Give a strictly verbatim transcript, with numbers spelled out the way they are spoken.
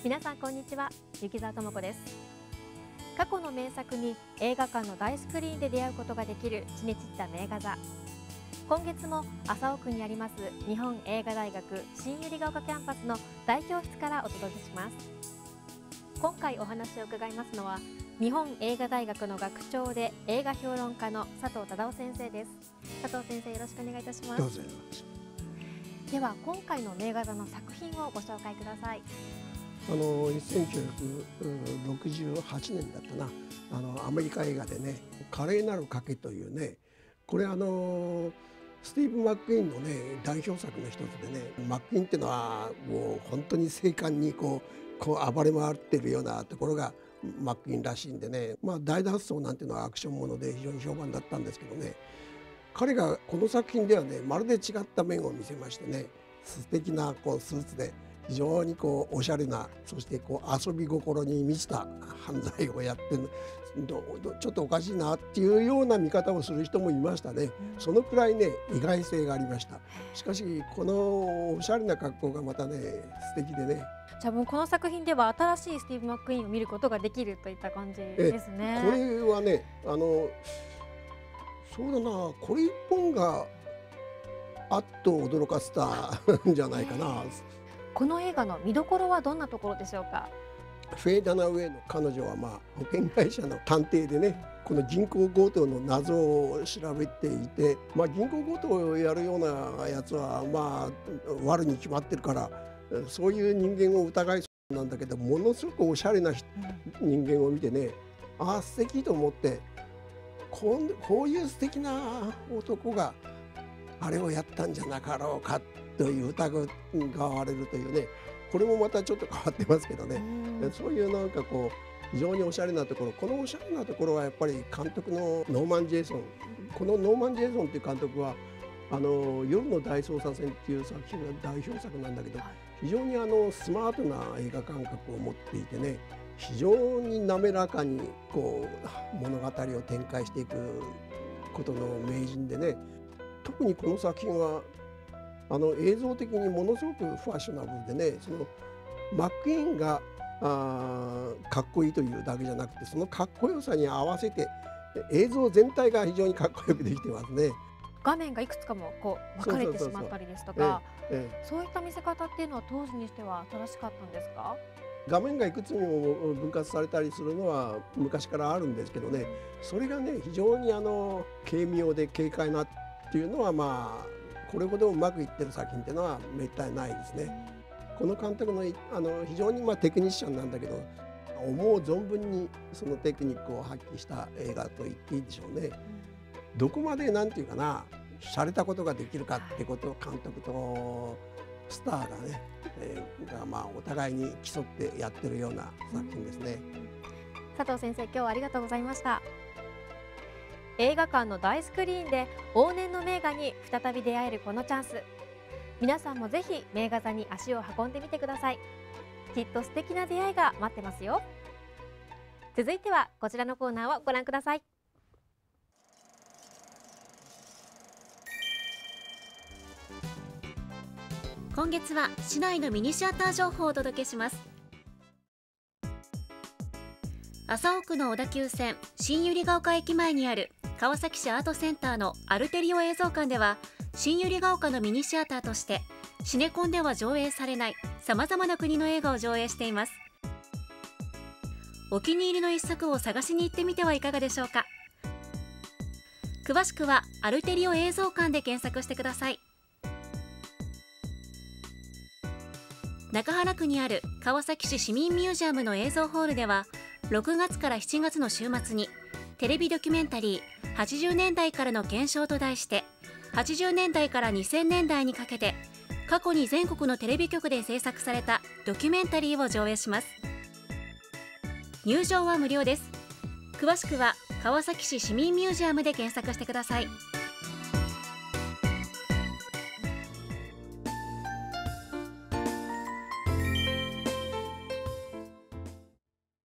皆さんこんにちは、雪澤智子です。過去の名作に映画館の大スクリーンで出会うことができる地に散った名画座。今月も麻生区にあります日本映画大学新百合ヶ丘キャンパスの大教室からお届けします。今回お話を伺いますのは日本映画大学の学長で映画評論家の佐藤忠夫先生です。佐藤先生、よろしくお願いいたします。 どうぞよろしく。 では今回の名画座の作品をご紹介ください。 あのせんきゅうひゃくろくじゅうはちねんだったな、あのアメリカ映画でね「華麗なる賭け」というね、これあのスティーブ・マック・イーンのね代表作の一つでね、マック・イーンっていうのはもう本当に精悍にこうこう暴れ回ってるようなところがマック・イーンらしいんでね、まあ大脱走なんていうのはアクションもので非常に評判だったんですけどね、彼がこの作品ではねまるで違った面を見せましてね、素敵なこうスーツで非常にこうおしゃれな、そしてこう遊び心に満ちた犯罪をやってちょっとおかしいなっていうような見方をする人もいましたね。そのくらいね意外性がありました。しかしこのおしゃれな格好がまたね素敵でね。 じゃあもうこの作品では新しいスティーブ・マック・イーンを見ることができるといった感じですね。 これはね、あのそうだな、これ一本があっと驚かせたんじゃないかな。 この映画の見どころはどんなところでしょうか。 フェイ・ダナウェイの彼女はまあ保険会社の探偵でね、この銀行強盗の謎を調べていて、まあ、銀行強盗をやるようなやつはまあ悪に決まってるから、そういう人間を疑いそうなんだけど、ものすごくおしゃれな人間を見てね、ああ素敵と思って、こう、こういう素敵な男があれをやったんじゃなかろうかという疑われるというね、これもまたちょっと変わってますけどね、そういうなんかこう非常におしゃれなところ、このおしゃれなところはやっぱり監督のノーマン・ジェイソン、このノーマン・ジェイソンという監督はあの夜の大捜査線っていう作品が代表作なんだけど、非常にあのスマートな映画感覚を持っていてね、非常に滑らかにこう物語を展開していくことの名人でね、特にこの作品はあの映像的にものすごくファッショナブルでね、そのマック・イーンがあかっこいいというだけじゃなくて、そのかっこよさに合わせて映像全体が非常にかっこよくできてますね。 画面がいくつかもこう分かれてしまったりですとか、そういった見せ方っていうのは当時にしては正しかったんですか。 画面がいくつにも分割されたりするのは昔からあるんですけどね、それがね非常にあの軽妙で軽快なっていうのは、まあこれほどうまくいってる作品っていうのはめったにないですね。この監督のあの非常にまあテクニシャンなんだけど、思う存分にそのテクニックを発揮した映画と言っていいでしょうね。どこまでなんていうかな、洒落たことができるかってことを監督とスターがね、えー、がまあお互いに競ってやってるような作品ですね。 佐藤先生、今日はありがとうございました。映画館の大スクリーンで往年の名画に再び出会えるこのチャンス、皆さんもぜひ名画座に足を運んでみてください。きっと素敵な出会いが待ってますよ。続いてはこちらのコーナーをご覧ください。 今月は市内のミニシアター情報をお届けします。麻生区の小田急線新百合ヶ丘駅前にある川崎市アートセンターのアルテリオ映像館では、新百合ヶ丘のミニシアターとしてシネコンでは上映されないさまざまな国の映画を上映しています。お気に入りの一作を探しに行ってみてはいかがでしょうか。詳しくはアルテリオ映像館で検索してください。中原区にある川崎市市民ミュージアムの映像ホールでは、ろくがつからしちがつの週末にテレビドキュメンタリーはちじゅうねんだいからの検証と題して、はちじゅうねんだいからにせんねんだいにかけて過去に全国のテレビ局で制作されたドキュメンタリーを上映します。入場は無料です。詳しくは川崎市市民ミュージアムで検索してください。